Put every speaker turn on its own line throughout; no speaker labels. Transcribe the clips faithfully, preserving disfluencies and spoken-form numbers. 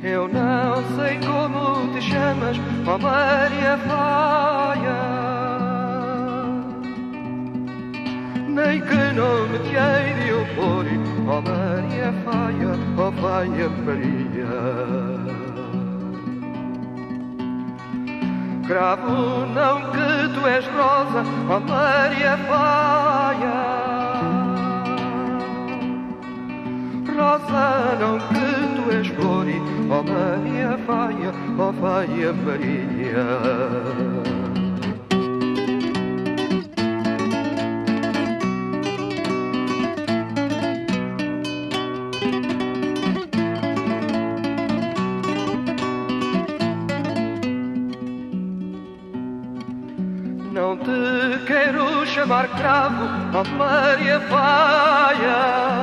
Eu não sei como te chamas, ó Maria Faia, nem que nome te hei de eu pôr, ó Maria Faia, ó Faia Maria. Cravo não que tu és rosa, ó Maria Faia, rosa não que tu és flor, ó Maria Faia, ó Faia Maria. Não te quero chamar cravo, ó Maria Faia,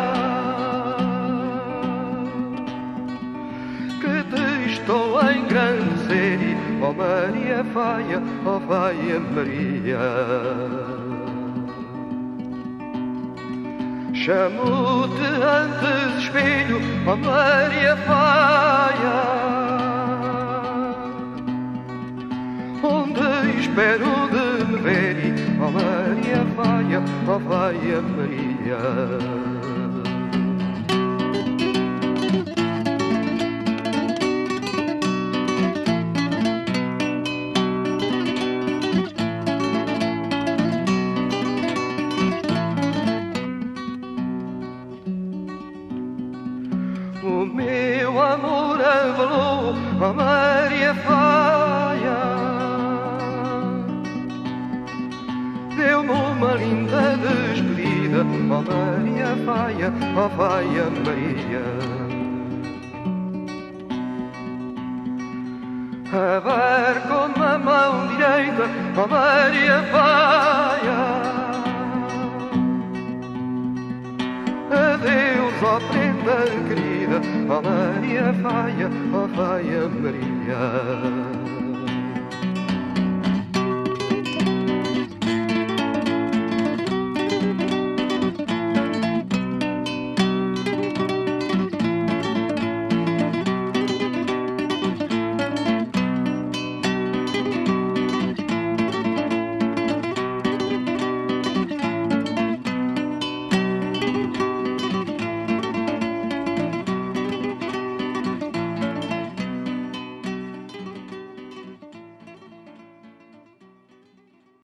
que te estou a engrandecer, ó Maria Faia, ó Faia Maria. Chamo-te antes espelho, ó Maria Faia, onde espero de me ver, ó Maria Faia, ó Faia Maria. O meu amor avalou, ó Maria Faia, deu-me uma linda despedida, ó Maria Faia, ó Faia Maria. Abarcou-me a mão direita, ó Maria Faia, adeus, ó prenda querida, ó Maria Faia, ó Faia Maria.